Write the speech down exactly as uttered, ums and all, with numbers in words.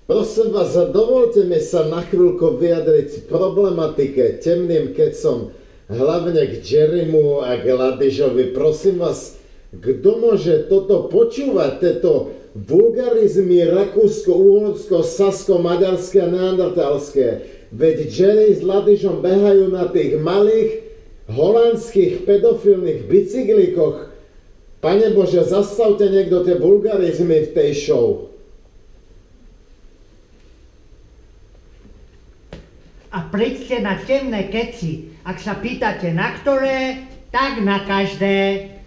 Prosím vás, dovolte mi sa na chvíľku vyjadriť problematike temným kecom, hlavne k Jerrymu a k Ladyžovi. Prosím vás, kto môže toto počúvať, tieto vulgarizmy rakúsko, uhorsko, sasko, maďarské a neandertalské? Veď Jerry s Ladyžom behajú na tých malých holandských pedofilných bicyklíkoch. Pane Bože, zastavte niekto tie vulgarizmy v tej show. A príďte na temné keci. Ak sa pýtate na ktoré, tak na každé.